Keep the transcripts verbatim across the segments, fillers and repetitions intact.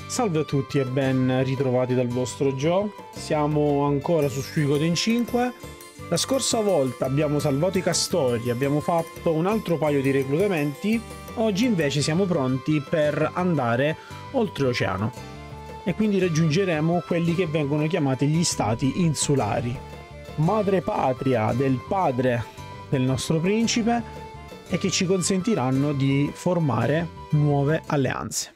Salve a tutti e ben ritrovati dal vostro Joe. Siamo ancora su Suikoden cinque. La scorsa volta abbiamo salvato i castori, abbiamo fatto un altro paio di reclutamenti. Oggi invece siamo pronti per andare oltreoceano e quindi raggiungeremo quelli che vengono chiamati gli stati insulari, madre patria del padre del nostro principe, e che ci consentiranno di formare nuove alleanze.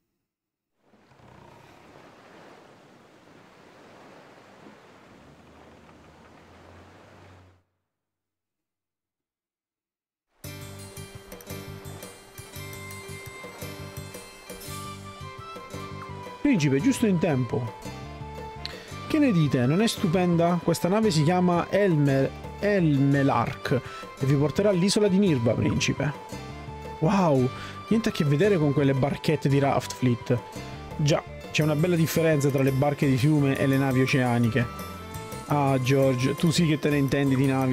Principe, giusto in tempo. Che ne dite? Non è stupenda? Questa nave si chiama Elmer, Elmelark e vi porterà all'isola di Nirva, principe. Wow, niente a che vedere con quelle barchette di Raftfleet. Già, c'è una bella differenza tra le barche di fiume e le navi oceaniche. Ah, George, tu sì che te ne intendi di navi.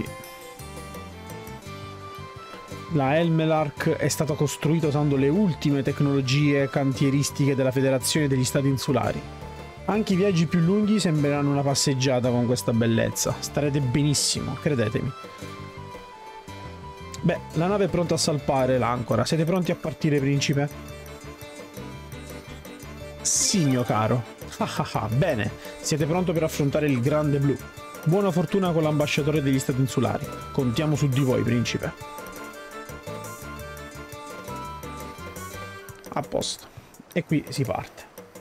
La Elmelark è stata costruita usando le ultime tecnologie cantieristiche della Federazione degli Stati Insulari. Anche i viaggi più lunghi sembreranno una passeggiata con questa bellezza. Starete benissimo, credetemi. Beh, la nave è pronta a salpare l'ancora. Siete pronti a partire, principe? Sì, mio caro. Ah ah ah, bene. Siete pronti per affrontare il Grande Blu. Buona fortuna con l'ambasciatore degli Stati Insulari. Contiamo su di voi, principe. A posto. E qui si parte.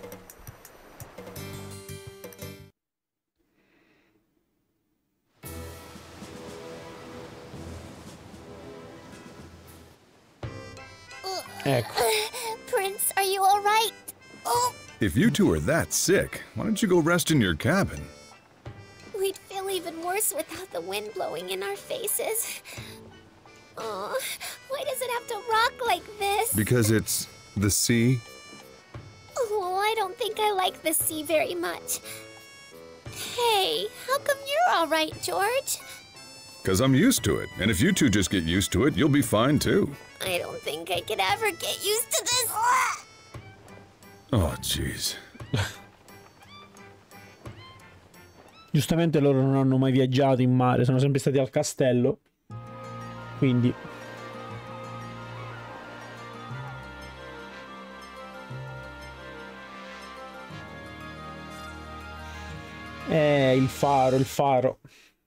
Ecco. Prince, are you all right? Oh. If you two are that sick, why don't you go rest in your cabin? We'd feel even worse without the wind blowing in our faces. Oh, why does it have to rock like this? Because it's the sea? Oh, I don't think I like the sea very much. Hey, how come you're all right, George? Because I'm used to it, and if you two just get used to it, you'll be fine too. I don't think I could ever get used to this. Oh, jeez. Giustamente loro non hanno mai viaggiato in mare, sono sempre stati al castello. Quindi... Eh, il faro, il faro.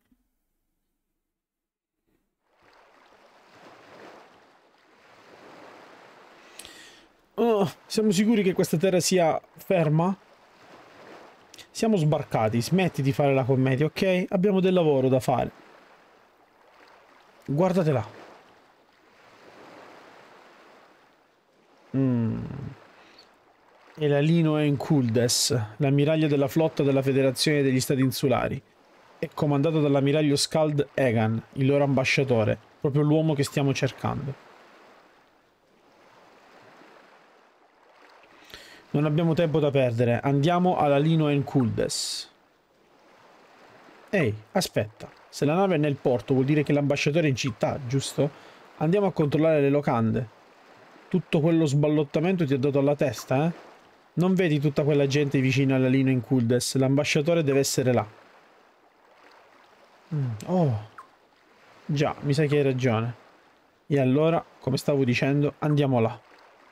Oh, siamo sicuri che questa terra sia ferma? Siamo sbarcati, smetti di fare la commedia, ok? Abbiamo del lavoro da fare. Guardate là. Mm. E la Lino Enkuldes, l'ammiraglio della flotta della Federazione degli Stati Insulari. È comandato dall'ammiraglio Skald Egan, il loro ambasciatore, proprio l'uomo che stiamo cercando. Non abbiamo tempo da perdere, andiamo alla Lino Enkuldes. Ehi, aspetta, se la nave è nel porto vuol dire che l'ambasciatore è in città, giusto? Andiamo a controllare le locande. Tutto quello sballottamento ti è dato alla testa, eh? Non vedi tutta quella gente vicino alla Lino Enkuldes? L'ambasciatore deve essere là. Mm. Oh. Già, mi sa che hai ragione. E allora, come stavo dicendo, andiamo là.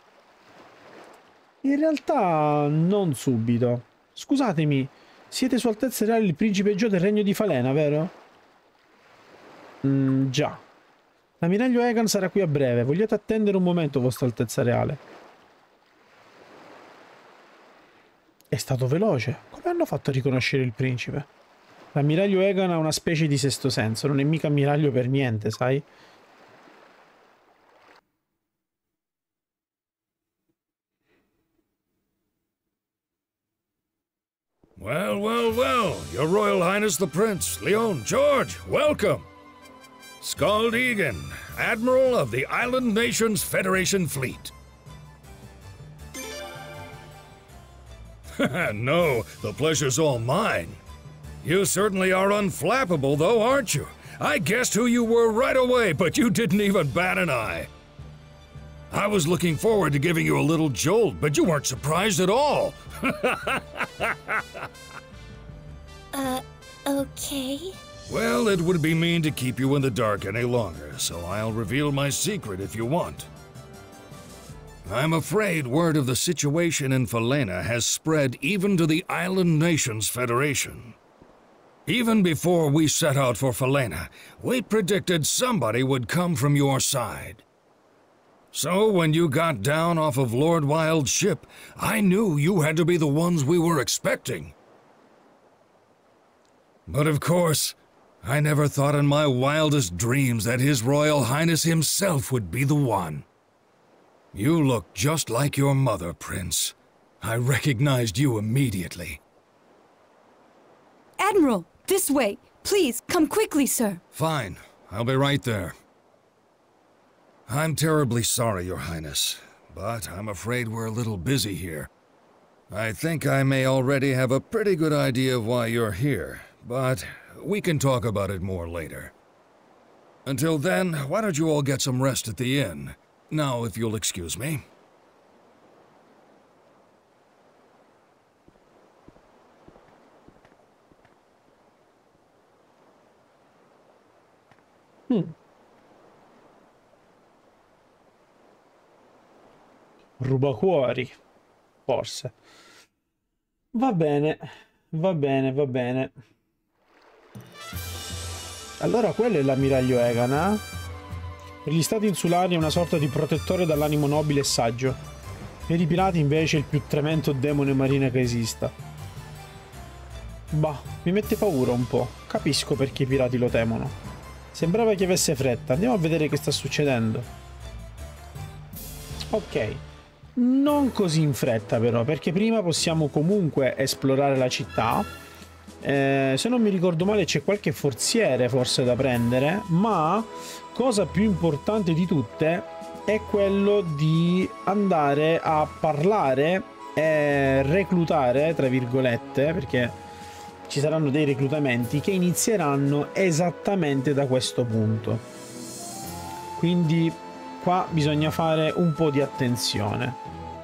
In realtà non subito. Scusatemi, siete Sua Altezza Reale il Principe Joe del Regno di Falena, vero? Mm, già. L'ammiraglio Egan sarà qui a breve. Vogliate attendere un momento, Vostra Altezza Reale? È stato veloce. Come hanno fatto a riconoscere il principe? L'ammiraglio Egan ha una specie di sesto senso. Non è mica ammiraglio per niente, sai? Well, well, well, Your Royal Highness the Prince, Leon, George, welcome! Skald Egan, Admiral of the Island Nations Federation Fleet. No, the pleasure's all mine. You certainly are unflappable, though, aren't you? I guessed who you were right away, but you didn't even bat an eye. I was looking forward to giving you a little jolt, but you weren't surprised at all. Uh, okay. Well, it would be mean to keep you in the dark any longer, so I'll reveal my secret if you want. I'm afraid word of the situation in Falena has spread even to the Island Nations Federation. Even before we set out for Falena, we predicted somebody would come from your side. So when you got down off of Lord Wild's ship, I knew you had to be the ones we were expecting. But of course, I never thought in my wildest dreams that His Royal Highness himself would be the one. You look just like your mother, Prince. I recognized you immediately. Admiral, this way! Please, come quickly, sir! Fine. I'll be right there. I'm terribly sorry, Your Highness, but I'm afraid we're a little busy here. I think I may already have a pretty good idea of why you're here, but we can talk about it more later. Until then, why don't you all get some rest at the inn? Now, if you'll excuse me. Hmm. Rubacuori, forse. Va bene, va bene, va bene. Allora quello è l'ammiraglio Egan, eh? Per gli stati insulari è una sorta di protettore dall'animo nobile e saggio. Per i pirati invece è il più tremendo demone marina che esista. Bah, mi mette paura un po'. Capisco perché i pirati lo temono. Sembrava che avesse fretta. Andiamo a vedere che sta succedendo. Ok. Non così in fretta però, perché prima possiamo comunque esplorare la città. Eh, se non mi ricordo male c'è qualche forziere forse da prendere, ma cosa più importante di tutte è quello di andare a parlare e reclutare, tra virgolette, perché ci saranno dei reclutamenti che inizieranno esattamente da questo punto. Quindi qua bisogna fare un po' di attenzione.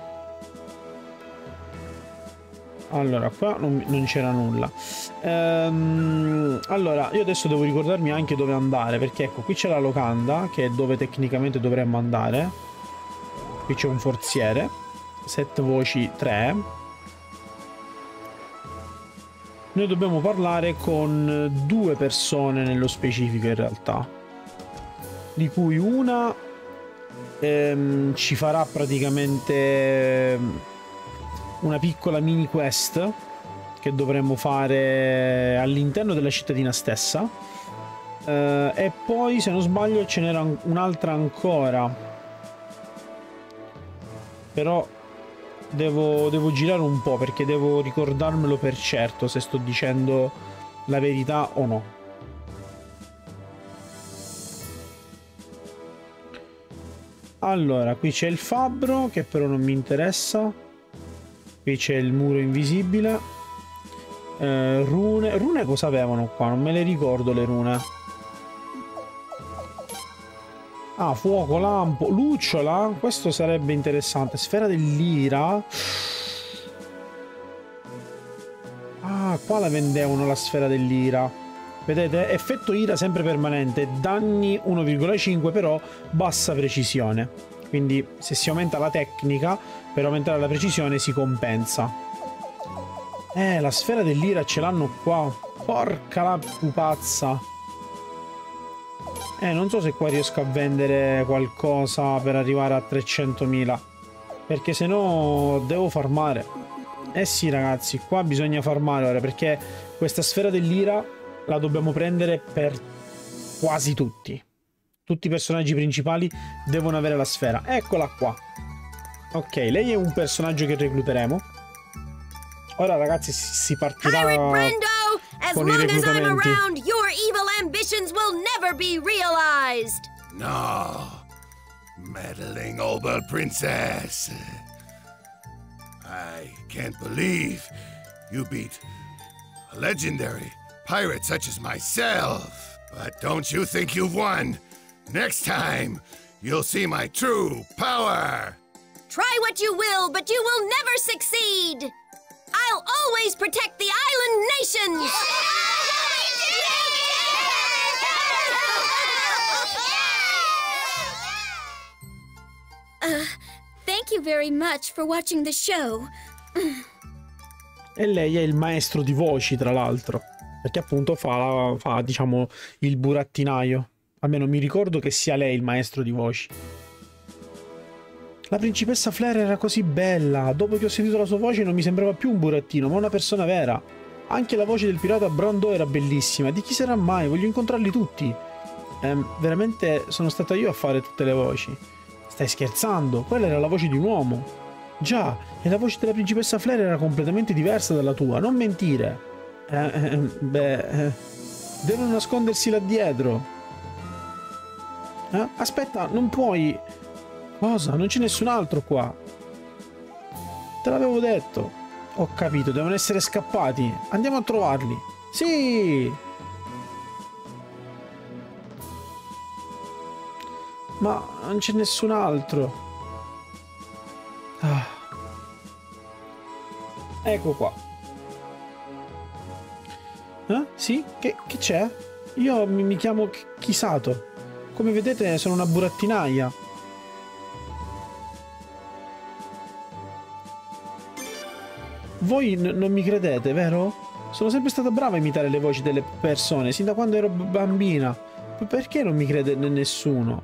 Allora, qua non, non c'era nulla. Ehm, allora, io adesso devo ricordarmi anche dove andare, perché ecco, qui c'è la locanda, che è dove tecnicamente dovremmo andare. Qui c'è un forziere. Sette voci, tre. Noi dobbiamo parlare con due persone nello specifico in realtà. Di cui una ehm, ci farà praticamente una piccola mini quest che dovremmo fare all'interno della cittadina stessa, eh, e poi se non sbaglio ce n'era un'altra ancora, però devo, devo girare un po' perché devo ricordarmelo per certo se sto dicendo la verità o no. Allora, qui c'è il fabbro che però non mi interessa. Qui c'è il muro invisibile. Eh, rune. Rune cosa avevano qua? Non me le ricordo le rune. Ah, fuoco, lampo, lucciola. Questo sarebbe interessante. Sfera dell'ira. Ah, qua la vendevano la sfera dell'ira. Vedete? Effetto ira sempre permanente. Danni uno virgola cinque però bassa precisione. Quindi se si aumenta la tecnica, per aumentare la precisione si compensa. Eh, la sfera dell'ira ce l'hanno qua. Porca la pupazza. Eh, non so se qua riesco a vendere qualcosa per arrivare a trecentomila. Perché se no devo farmare. Eh sì ragazzi, qua bisogna farmare ora, perché questa sfera dell'ira la dobbiamo prendere per quasi tutti. Tutti i personaggi principali devono avere la sfera. Eccola qua. Ok, lei è un personaggio che recluteremo. Ora ragazzi si partirà con i reclutamenti. Your evil ambitions will never be realized. No, meddling Obel princess. I can't believe you beat a legendary pirate such as myself. But don't you think you've won? Next time, you'll see my true power! Try what you will, but you will never succeed! I'll always protect the island nations! Uh, thank you very much for watching the show. E lei è il maestro di voci, tra l'altro, perché appunto fa, fa, diciamo, il burattinaio. Almeno mi ricordo che sia lei il maestro di voci. La principessa Flare era così bella. Dopo che ho sentito la sua voce non mi sembrava più un burattino, ma una persona vera. Anche la voce del pirata Brando era bellissima. Di chi sarà mai? Voglio incontrarli tutti. Eh, veramente sono stata io a fare tutte le voci. Stai scherzando? Quella era la voce di un uomo. Già, e la voce della principessa Flare era completamente diversa dalla tua. Non mentire. Eh, eh, beh... Eh, devono nascondersi là dietro. Eh? Aspetta, non puoi... Cosa? Non c'è nessun altro qua. Te l'avevo detto. Ho capito, devono essere scappati. Andiamo a trovarli. Sì! Ma non c'è nessun altro. Ah. Ecco qua. Eh? Sì? Che c'è? Io mi, mi chiamo Kisato. Come vedete sono una burattinaia. Voi non mi credete, vero? Sono sempre stata brava a imitare le voci delle persone, sin da quando ero bambina. Perché non mi crede nessuno?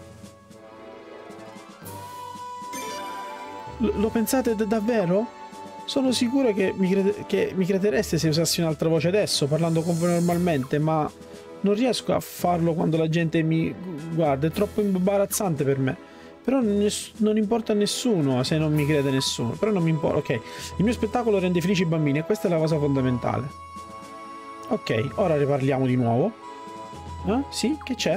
L lo pensate davvero? Sono sicuro che mi, crede che mi credereste se usassi un'altra voce adesso, parlando con voi normalmente, ma non riesco a farlo quando la gente mi guarda, è troppo imbarazzante per me. Però non importa a nessuno se non mi crede nessuno. Però non mi importa. Ok, il mio spettacolo rende felici i bambini e questa è la cosa fondamentale. Ok, ora riparliamo di nuovo. Eh? Sì? Che c'è?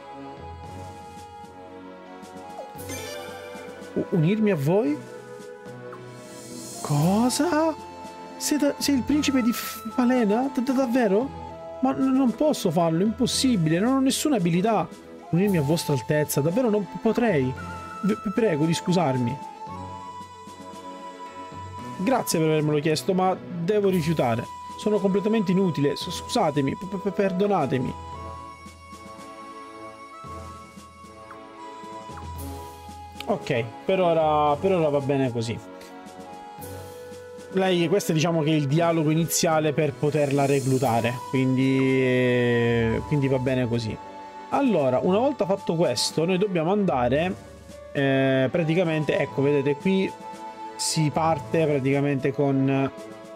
Unirmi a voi? Cosa? Sei, da, sei il principe di Falena? Da, da, davvero? Ma non posso farlo, è impossibile, non ho nessuna abilità. Unirmi a vostra altezza, davvero non potrei. Vi prego di scusarmi. Grazie per avermelo chiesto, ma devo rifiutare. Sono completamente inutile. Scusatemi, perdonatemi. Ok, per ora, per ora va bene così. Lei, questo diciamo che è il dialogo iniziale per poterla reclutare, quindi, quindi va bene così. Allora, una volta fatto questo, noi dobbiamo andare, eh, praticamente, ecco, vedete qui si parte praticamente con,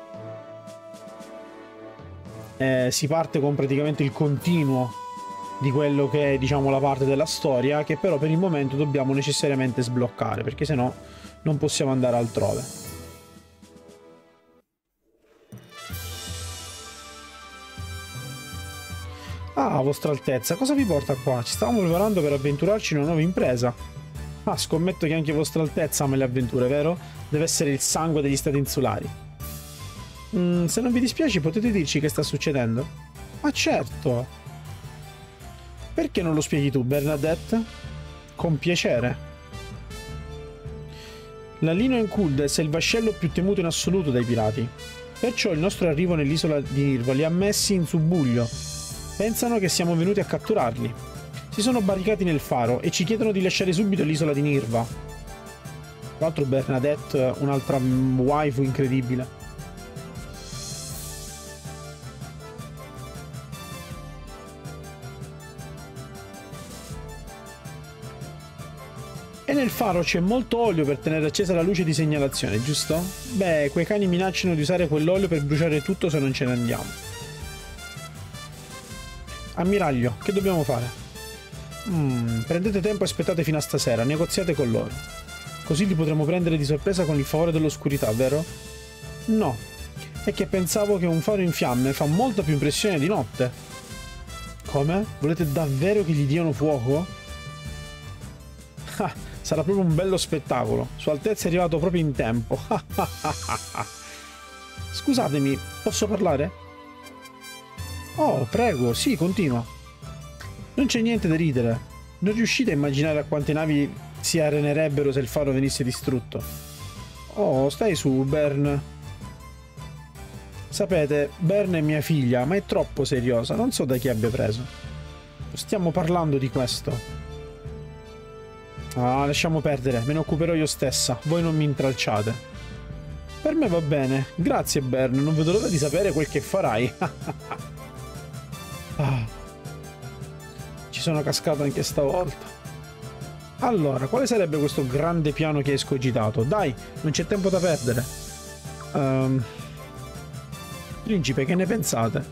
eh, si parte con praticamente il continuo di quello che è, diciamo, la parte della storia, che però per il momento dobbiamo necessariamente sbloccare, perché sennò non possiamo andare altrove. Ah, vostra altezza, cosa vi porta qua? Ci stavamo preparando per avventurarci in una nuova impresa. Ah, scommetto che anche vostra altezza ama le avventure, vero? Deve essere il sangue degli stati insulari. Mm, se non vi dispiace potete dirci che sta succedendo? Ma certo! Perché non lo spieghi tu, Bernadette? Con piacere. La Lino Enculdes è il vascello più temuto in assoluto dai pirati. Perciò il nostro arrivo nell'isola di Nirva li ha messi in subbuglio. Pensano che siamo venuti a catturarli. Si sono barricati nel faro e ci chiedono di lasciare subito l'isola di Nirva. Tra l'altro Bernadette, un'altra waifu incredibile. E nel faro c'è molto olio per tenere accesa la luce di segnalazione, giusto? Beh, quei cani minacciano di usare quell'olio per bruciare tutto se non ce ne andiamo. Ammiraglio, che dobbiamo fare? Mm, prendete tempo e aspettate fino a stasera, negoziate con loro. Così li potremo prendere di sorpresa con il favore dell'oscurità, vero? No, è che pensavo che un faro in fiamme fa molta più impressione di notte. Come? Volete davvero che gli diano fuoco? Ah, sarà proprio un bello spettacolo. Sua Altezza è arrivato proprio in tempo. Scusatemi, posso parlare? Oh, prego, sì, continua. Non c'è niente da ridere. Non riuscite a immaginare a quante navi si arenerebbero se il faro venisse distrutto. Oh, stai su, Bern. Sapete, Bern è mia figlia, ma è troppo seriosa, non so da chi abbia preso. Stiamo parlando di questo. Ah, lasciamo perdere, me ne occuperò io stessa, voi non mi intralciate. Per me va bene, grazie Bern, non vedo l'ora di sapere quel che farai. Ah, ci sono cascato anche stavolta. Allora, quale sarebbe questo grande piano che hai escogitato? Dai, non c'è tempo da perdere. Um, principe, che ne pensate?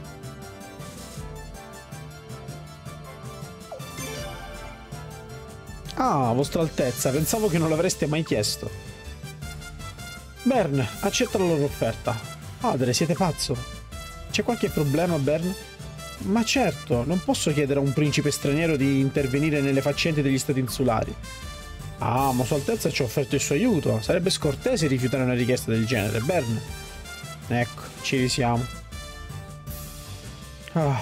Ah, vostra altezza, pensavo che non l'avreste mai chiesto. Bern, accetta la loro offerta. Padre, siete pazzo? C'è qualche problema, Bern? Ma certo, non posso chiedere a un principe straniero di intervenire nelle faccende degli stati insulari. Ah, ma Sua Altezza ci ha offerto il suo aiuto. Sarebbe scortese rifiutare una richiesta del genere, Bern. Ecco, ci risiamo. Ah.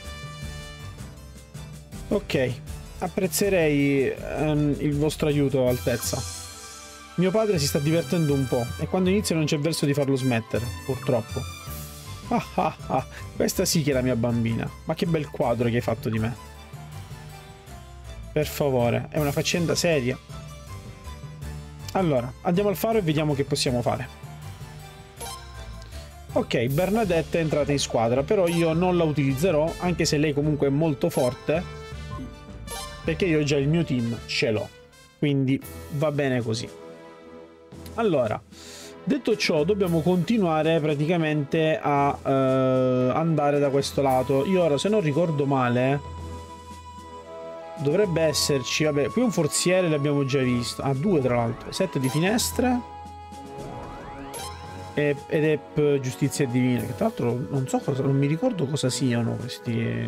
Ok, apprezzerei um, il vostro aiuto, Altezza. Mio padre si sta divertendo un po' e quando inizia non c'è verso di farlo smettere, purtroppo. Ah ah ah, questa sì che è la mia bambina. Ma che bel quadro che hai fatto di me. Per favore, è una faccenda seria. Allora, andiamo al faro e vediamo che possiamo fare. Ok, Bernadette è entrata in squadra, però io non la utilizzerò, anche se lei comunque è molto forte, perché io già il mio team ce l'ho. Quindi va bene così. Allora, detto ciò, dobbiamo continuare praticamente a uh, andare da questo lato. Io ora, se non ricordo male, dovrebbe esserci, vabbè, qui un forziere l'abbiamo già visto. Ah, due tra l'altro. Sette di finestre. E, ed è giustizia divina. Che tra l'altro non so cosa, non mi ricordo cosa siano questi.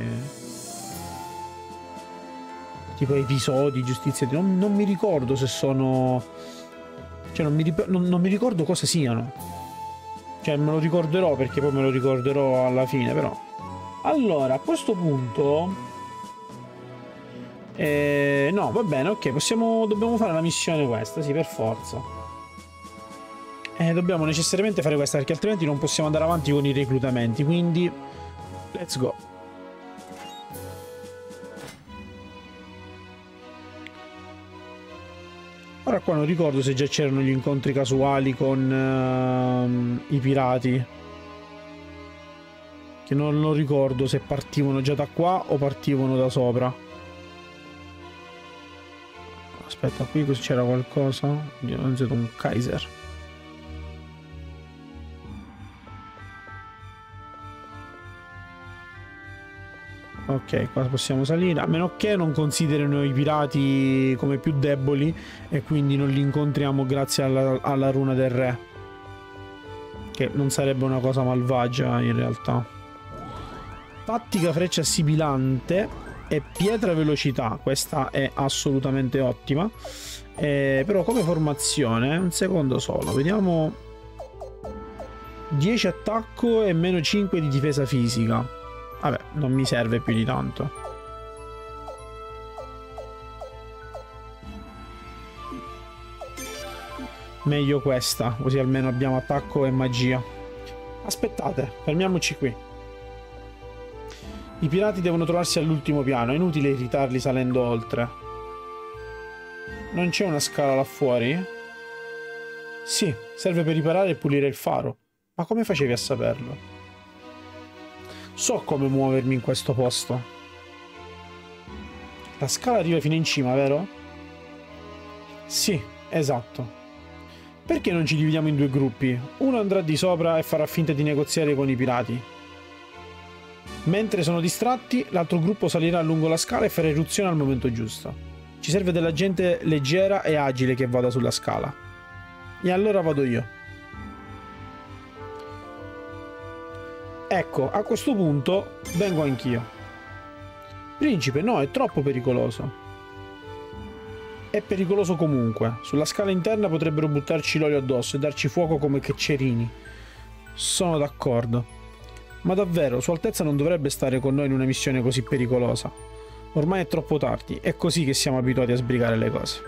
Tipo episodi, giustizia divina. Non, non mi ricordo se sono. Cioè non mi, non, non mi ricordo cosa siano. Cioè me lo ricorderò perché poi me lo ricorderò alla fine, però. Allora, a questo punto eh, no, va bene, ok, possiamo. Dobbiamo fare la missione questa, sì, per forza. Eh, dobbiamo necessariamente fare questa perché altrimenti non possiamo andare avanti con i reclutamenti. Quindi let's go. Ora qua non ricordo se già c'erano gli incontri casuali con uh, i pirati. Che non lo ricordo se partivano già da qua o partivano da sopra. Aspetta, qui c'era qualcosa. Io non vedo un Kaiser. Ok, qua possiamo salire, a meno che non considerino i pirati come più deboli e quindi non li incontriamo grazie alla, alla runa del re, che non sarebbe una cosa malvagia in realtà. Tattica freccia sibilante e pietra velocità, questa è assolutamente ottima, eh, però come formazione, un secondo solo, vediamo. Dieci attacco e meno cinque di difesa fisica. Vabbè, non mi serve più di tanto. Meglio questa, così almeno abbiamo attacco e magia. Aspettate, fermiamoci qui. I pirati devono trovarsi all'ultimo piano, è inutile irritarli salendo oltre. Non c'è una scala là fuori? Sì, serve per riparare e pulire il faro. Ma come facevi a saperlo? So come muovermi in questo posto. La scala arriva fino in cima, vero? Sì, esatto. Perché non ci dividiamo in due gruppi? Uno andrà di sopra e farà finta di negoziare con i pirati. Mentre sono distratti, l'altro gruppo salirà lungo la scala e farà irruzione al momento giusto. Ci serve della gente leggera e agile che vada sulla scala. E allora vado io. Ecco, a questo punto vengo anch'io. Principe, no, è troppo pericoloso. È pericoloso comunque. Sulla scala interna potrebbero buttarci l'olio addosso e darci fuoco come ceccherini. Sono d'accordo. Ma davvero, Sua Altezza non dovrebbe stare con noi in una missione così pericolosa. Ormai è troppo tardi, è così che siamo abituati a sbrigare le cose.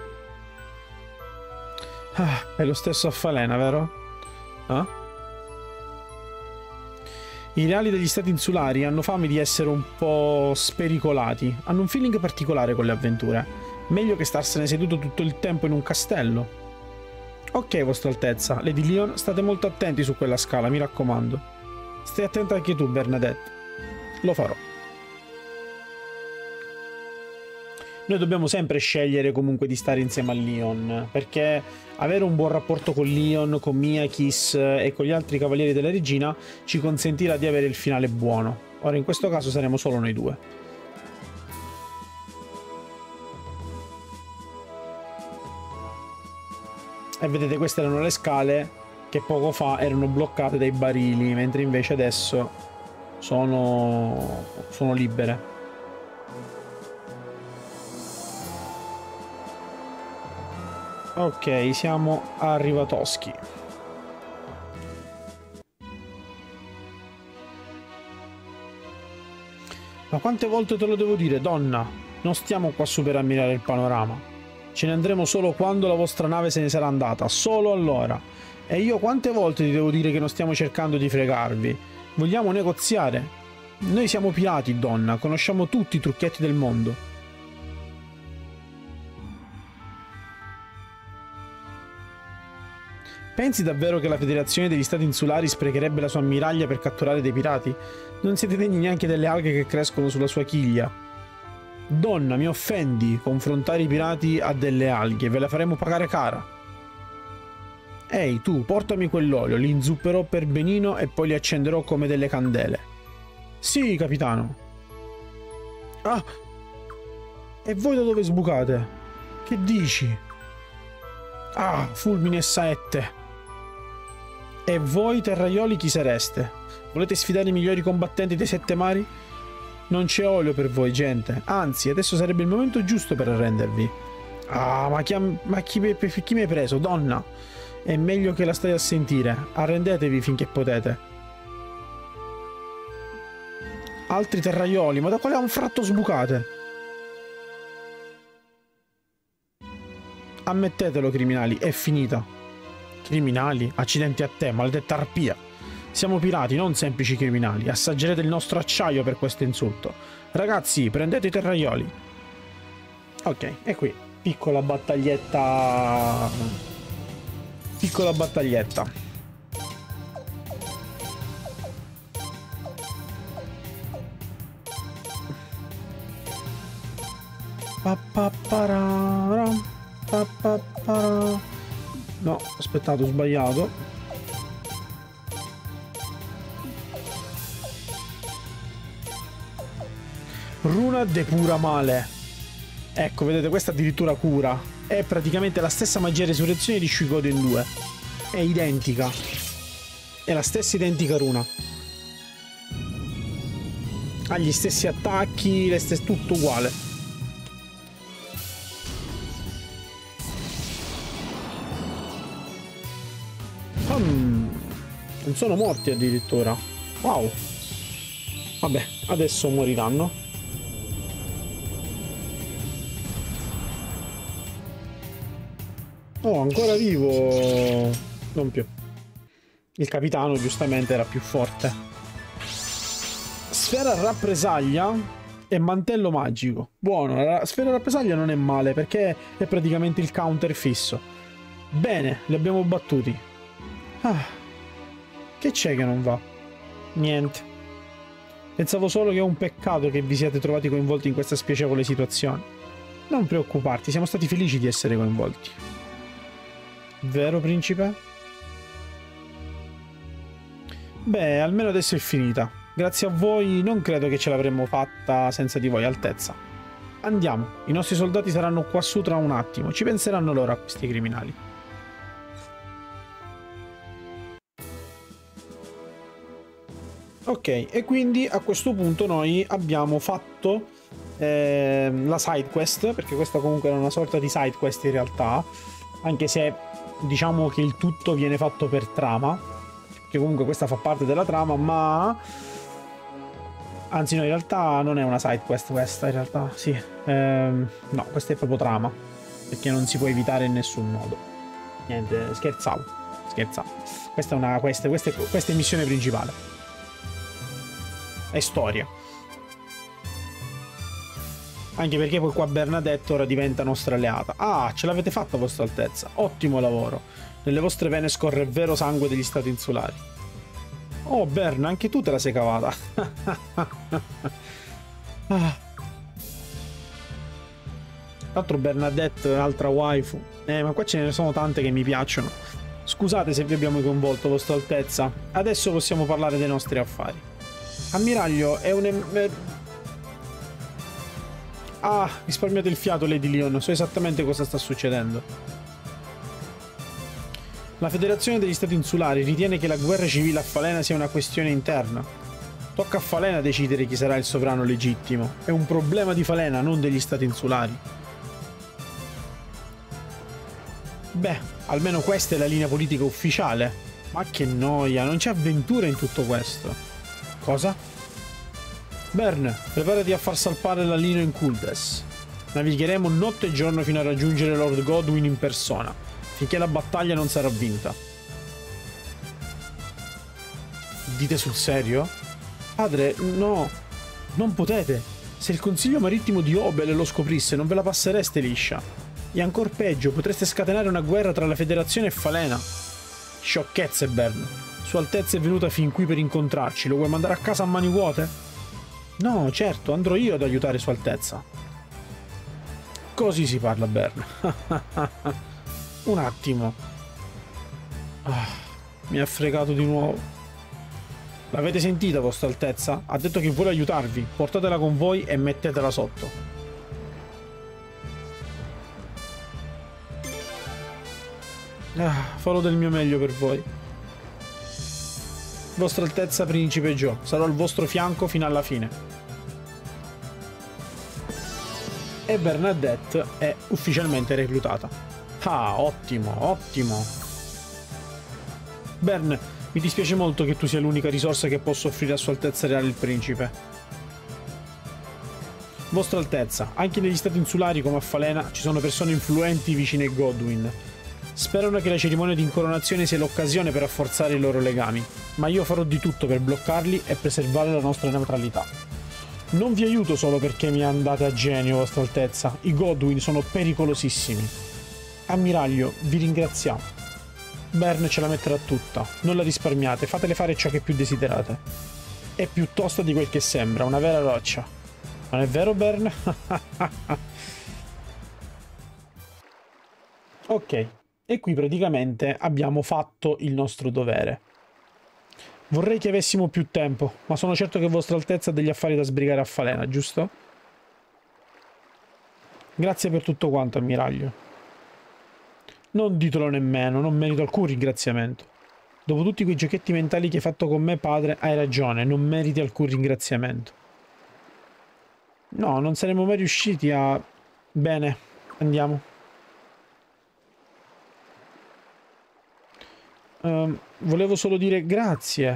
Ah, è lo stesso a Falena, vero? Ah? I reali degli stati insulari hanno fame di essere un po' spericolati. Hanno un feeling particolare con le avventure. Meglio che starsene seduto tutto il tempo in un castello. Ok, vostra altezza. Lady Leon, state molto attenti su quella scala, mi raccomando. Stai attenta anche tu, Bernadette. Lo farò. Noi dobbiamo sempre scegliere comunque di stare insieme a Leon, perché avere un buon rapporto con Leon, con Mia, Kiss e con gli altri cavalieri della regina ci consentirà di avere il finale buono. Ora in questo caso saremo solo noi due. E vedete, queste erano le scale che poco fa erano bloccate dai barili, mentre invece adesso sono, sono libere. Ok, siamo a Rivatoschi. Ma quante volte te lo devo dire, donna? Non stiamo qua su per ammirare il panorama. Ce ne andremo solo quando la vostra nave se ne sarà andata, solo allora. E io quante volte ti devo dire che non stiamo cercando di fregarvi? Vogliamo negoziare? Noi siamo pirati, donna, conosciamo tutti i trucchetti del mondo. Pensi davvero che la Federazione degli Stati Insulari sprecherebbe la sua ammiraglia per catturare dei pirati? Non siete degni neanche delle alghe che crescono sulla sua chiglia. Donna, mi offendi. Confrontare i pirati a delle alghe, ve la faremo pagare cara. Ehi, tu, portami quell'olio, li inzupperò per benino e poi li accenderò come delle candele. Sì, capitano. Ah! E voi da dove sbucate? Che dici? Ah, fulmine e saette. E voi, terraioli, chi sareste? Volete sfidare i migliori combattenti dei sette mari? Non c'è olio per voi, gente. Anzi, adesso sarebbe il momento giusto per arrendervi. Ah, ma chi, ha, ma chi, chi mi hai preso, donna? È meglio che la stai a sentire. Arrendetevi finché potete. Altri terraioli, ma da quale anfratto sbucate? Ammettetelo, criminali, è finita. Criminali? Accidenti a te, maledetta arpia. Siamo pirati, non semplici criminali. Assaggerete il nostro acciaio per questo insulto. Ragazzi, prendete i terraioli. Ok, e qui. Piccola battaglietta. Piccola battaglietta. Pappaparara. Pappaparara. No, aspettate, ho sbagliato. Runa depura male. Ecco, vedete, questa addirittura cura. È praticamente la stessa magia resurrezione di Suikoden due. È identica. È la stessa identica runa. Ha gli stessi attacchi, le stesse, tutto uguale. Hmm, non sono morti addirittura. Wow. Vabbè, adesso moriranno. Oh, ancora vivo. Non più. Il capitano giustamente era più forte. Sfera rappresaglia e mantello magico. Buono, la sfera rappresaglia non è male perché è praticamente il counter fisso. Bene, li abbiamo battuti. Ah, che c'è che non va? Niente. Pensavo solo che è un peccato che vi siate trovati coinvolti in questa spiacevole situazione. Non preoccuparti, siamo stati felici di essere coinvolti. Vero, principe? Beh, almeno adesso è finita. Grazie a voi non credo che ce l'avremmo fatta senza di voi, altezza. Andiamo, i nostri soldati saranno quassù tra un attimo, ci penseranno loro a questi criminali. Ok, e quindi a questo punto noi abbiamo fatto eh, la side quest, perché questa comunque era una sorta di side quest in realtà, anche se diciamo che il tutto viene fatto per trama, che comunque questa fa parte della trama, ma Anzi no, in realtà non è una side quest questa, in realtà, sì. Ehm, no, questa è proprio trama, perché non si può evitare in nessun modo. Niente, scherzavo, scherzavo. Questa è una quest, questa è, questa è missione principale. È storia. Anche perché poi qua Bernadette ora diventa nostra alleata. Ah, ce l'avete fatta, vostra altezza. Ottimo lavoro. Nelle vostre vene scorre il vero sangue degli stati insulari. Oh, Bern, anche tu te la sei cavata. Ah. Tra l'altro Bernadette è un'altra waifu. Eh, ma qua ce ne sono tante che mi piacciono. Scusate se vi abbiamo coinvolto, vostra altezza. Adesso possiamo parlare dei nostri affari. Ammiraglio è un... Em ah, risparmiate il fiato, Lady Leon. So esattamente cosa sta succedendo. La Federazione degli Stati Insulari ritiene che la guerra civile a Falena sia una questione interna. Tocca a Falena decidere chi sarà il sovrano legittimo. È un problema di Falena, non degli Stati Insulari. Beh, almeno questa è la linea politica ufficiale. Ma che noia, non c'è avventura in tutto questo. Cosa? Bern, preparati a far salpare la Lino in Kuldes. Navigheremo notte e giorno fino a raggiungere Lord Godwin in persona, finché la battaglia non sarà vinta. Dite sul serio? Padre, no, non potete. Se il Consiglio Marittimo di Obel lo scoprisse, non ve la passereste liscia. E ancor peggio, potreste scatenare una guerra tra la Federazione e Falena. Sciocchezze, Bern. Sua Altezza è venuta fin qui per incontrarci. Lo vuoi mandare a casa a mani vuote? No, certo, andrò io ad aiutare Sua Altezza. Così si parla, Bern. Un attimo. Ah, mi ha fregato di nuovo. L'avete sentita, Vostra Altezza? Ha detto che vuole aiutarvi. Portatela con voi e mettetela sotto. Ah, farò del mio meglio per voi. Vostra Altezza Principe Joe, sarò al vostro fianco fino alla fine. E Bernadette è ufficialmente reclutata. Ah, ottimo, ottimo. Bern, mi dispiace molto che tu sia l'unica risorsa che posso offrire a Sua Altezza Reale il Principe. Vostra Altezza, anche negli Stati Insulari come a Falena ci sono persone influenti vicine a Godwin. Sperano che la cerimonia di incoronazione sia l'occasione per rafforzare i loro legami, ma io farò di tutto per bloccarli e preservare la nostra neutralità. Non vi aiuto solo perché mi andate a genio, Vostra Altezza. I Godwin sono pericolosissimi. Ammiraglio, vi ringraziamo. Bern ce la metterà tutta. Non la risparmiate, fatele fare ciò che più desiderate. È più tosta di quel che sembra, una vera roccia. Non è vero, Bern? Ok. E qui praticamente abbiamo fatto il nostro dovere. Vorrei che avessimo più tempo, ma sono certo che Vostra Altezza ha degli affari da sbrigare a Falena, giusto? Grazie per tutto quanto, ammiraglio. Non ditelo nemmeno, non merito alcun ringraziamento. Dopo tutti quei giochetti mentali che hai fatto con me, padre, hai ragione, non meriti alcun ringraziamento. No, non saremmo mai riusciti a... Bene, andiamo. Uh, volevo solo dire grazie.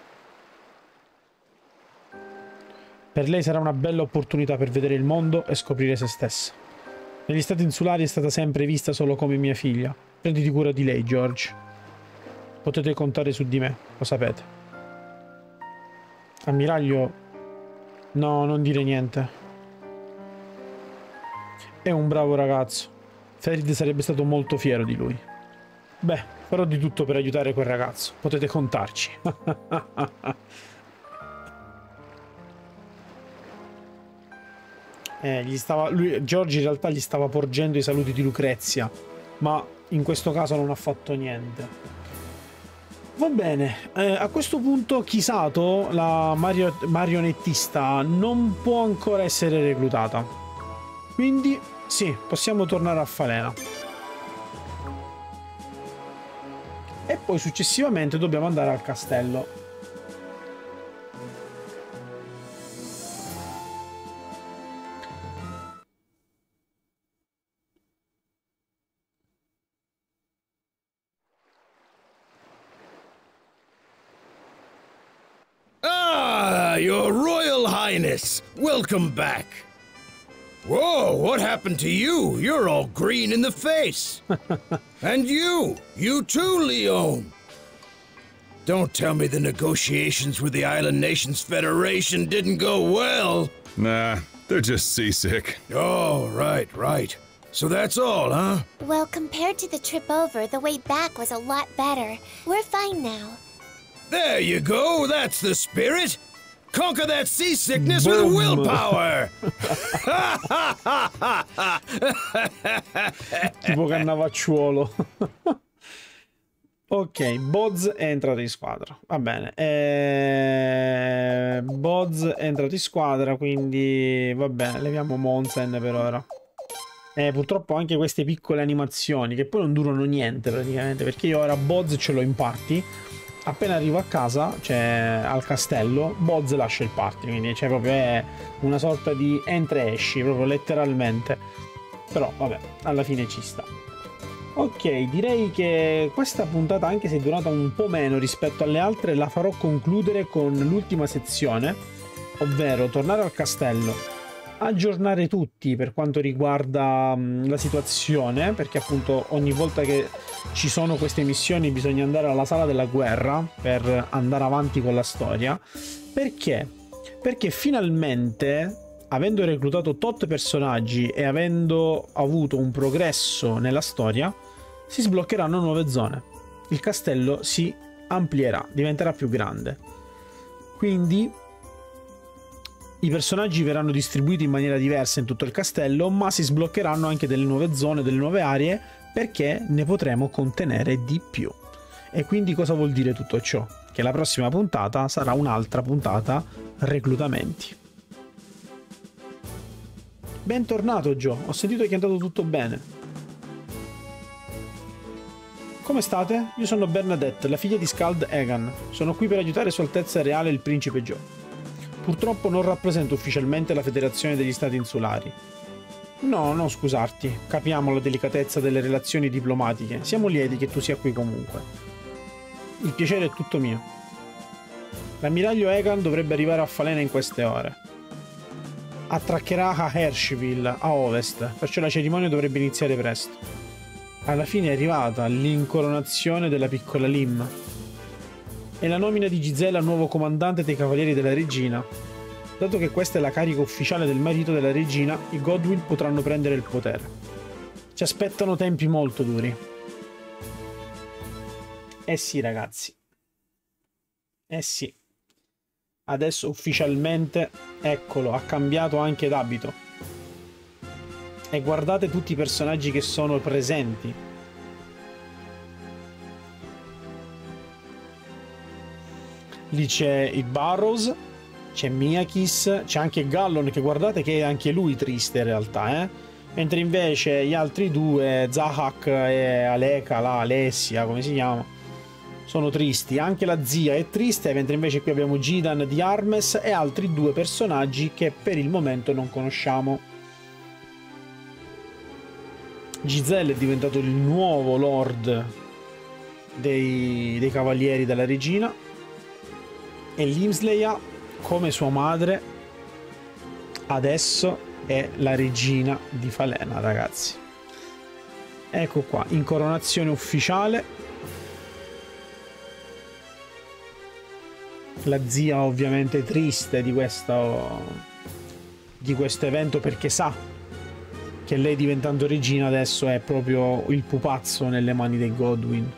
Per lei sarà una bella opportunità per vedere il mondo e scoprire se stessa. Negli Stati Insulari è stata sempre vista solo come mia figlia. Prenditi cura di lei, George. Potete contare su di me, lo sapete. Ammiraglio... No, non dire niente. È un bravo ragazzo. Ferid sarebbe stato molto fiero di lui. Beh, farò di tutto per aiutare quel ragazzo. Potete contarci. eh, gli stava, lui, George in realtà gli stava porgendo i saluti di Lucrezia, ma in questo caso non ha fatto niente. Va bene, eh, a questo punto Kisato, la mario, marionettista, non può ancora essere reclutata. Quindi, sì, possiamo tornare a Falena. E poi successivamente dobbiamo andare al castello. Ah, your Royal Highness, welcome back. Whoa, what happened to you? You're all green in the face. And you, you too, Leon. Don't tell me the negotiations with the Island Nations Federation didn't go well. Nah, they're just seasick. Oh, right, right. So that's all, huh? Well, compared to the trip over, the way back was a lot better. We're fine now. There you go, that's the spirit. Conquer that seasickness with Boom. willpower. Tipo Cannavacciuolo. Ok, Boz è entrato in squadra. Va bene. E... Boz è entrato in squadra, quindi va bene, leviamo Monsen per ora. E purtroppo anche queste piccole animazioni, che poi non durano niente praticamente, perché io ora Boz ce l'ho in party. Appena arrivo a casa, cioè al castello, Boz lascia il party, quindi c'è proprio è una sorta di entra e esci, proprio letteralmente. Però vabbè, alla fine ci sta. Ok, direi che questa puntata, anche se è durata un po' meno rispetto alle altre, la farò concludere con l'ultima sezione, ovvero tornare al castello, aggiornare tutti per quanto riguarda mh, la situazione, perché appunto ogni volta che ci sono queste missioni bisogna andare alla sala della guerra per andare avanti con la storia. Perché? Perché finalmente, avendo reclutato tot personaggi e avendo avuto un progresso nella storia, si sbloccheranno nuove zone. Il castello si amplierà, diventerà più grande. Quindi i personaggi verranno distribuiti in maniera diversa in tutto il castello, ma si sbloccheranno anche delle nuove zone, delle nuove aree, perché ne potremo contenere di più. E quindi cosa vuol dire tutto ciò? Che la prossima puntata sarà un'altra puntata reclutamenti. Bentornato Joe, ho sentito che è andato tutto bene. Come state? Io sono Bernadette, la figlia di Skald Egan. Sono qui per aiutare Sua Altezza Reale il Principe Joe. Purtroppo non rappresento ufficialmente la Federazione degli Stati Insulari. No, non scusarti, capiamo la delicatezza delle relazioni diplomatiche, siamo lieti che tu sia qui comunque. Il piacere è tutto mio. L'ammiraglio Egan dovrebbe arrivare a Falena in queste ore. Attraccherà a Hershville, a ovest, perciò la cerimonia dovrebbe iniziare presto. Alla fine è arrivata l'incoronazione della piccola Lim e la nomina di Gisela nuovo comandante dei Cavalieri della Regina. Dato che questa è la carica ufficiale del marito della regina, i Godwill potranno prendere il potere. Ci aspettano tempi molto duri. Eh sì, ragazzi. Eh sì. Adesso ufficialmente, eccolo, ha cambiato anche d'abito. E guardate tutti i personaggi che sono presenti. Lì c'è il Barrows, c'è Miyakis, c'è anche Gallon, che guardate che è anche lui triste in realtà, eh? Mentre invece gli altri due, Zahak e Aleka, la Alessia, come si chiama, sono tristi. Anche la zia è triste, mentre invece qui abbiamo Gidan di Armes e altri due personaggi che per il momento non conosciamo. Giselle è diventato il nuovo lord dei, dei Cavalieri della Regina e Limsleya, come sua madre, adesso è la regina di Falena, ragazzi. Ecco qua, incoronazione ufficiale. La zia ovviamente triste di questo di questo evento, perché sa che lei, diventando regina, adesso è proprio il pupazzo nelle mani dei Godwin.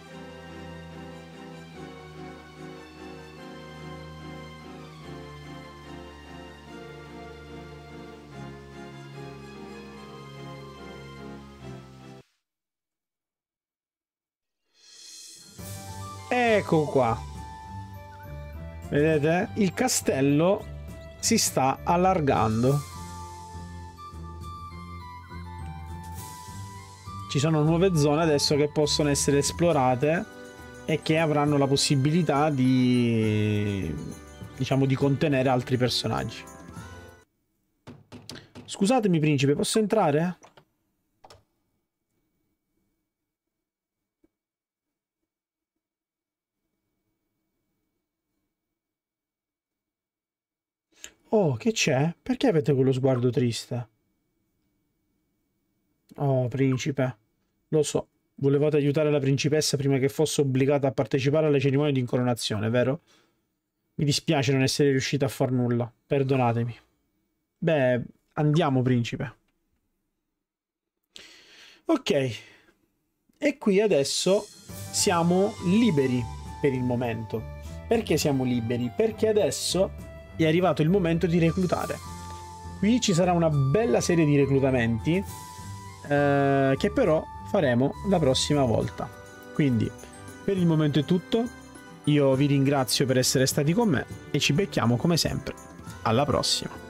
Ecco qua. Vedete? Il castello si sta allargando. Ci sono nuove zone adesso che possono essere esplorate e che avranno la possibilità di, diciamo, di contenere altri personaggi. Scusatemi, principe, posso entrare? Oh, che c'è? Perché avete quello sguardo triste? Oh, principe. Lo so. Volevate aiutare la principessa prima che fosse obbligata a partecipare alle cerimonie di incoronazione, vero? Mi dispiace non essere riuscita a far nulla. Perdonatemi. Beh, andiamo, principe. Ok. E qui adesso siamo liberi per il momento. Perché siamo liberi? Perché adesso è arrivato il momento di reclutare. Qui ci sarà una bella serie di reclutamenti eh, che però faremo la prossima volta. Quindi per il momento è tutto. Io vi ringrazio per essere stati con me e ci becchiamo come sempre alla prossima.